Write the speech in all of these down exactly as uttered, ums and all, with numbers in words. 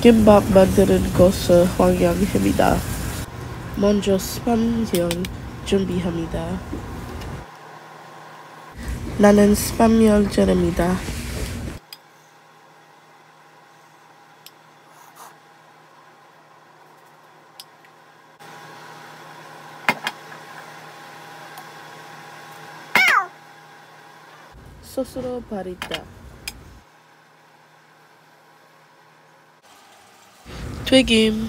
김밥 만드는 것을 환영합니다. 먼저 스팸형 준비합니다. 나는 스팸 열전입니다. 소스로 바리타 튀김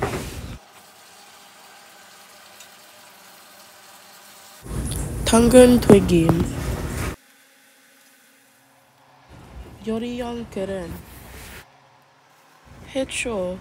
당근 튀김 요리용 계란 해초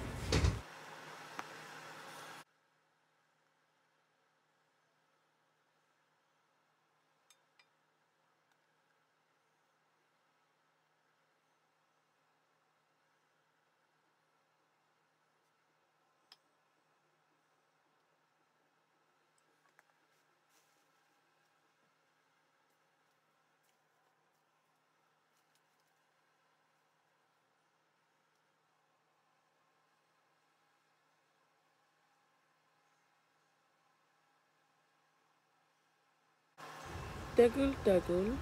떼굴떼굴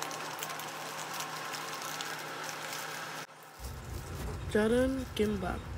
자른 김밥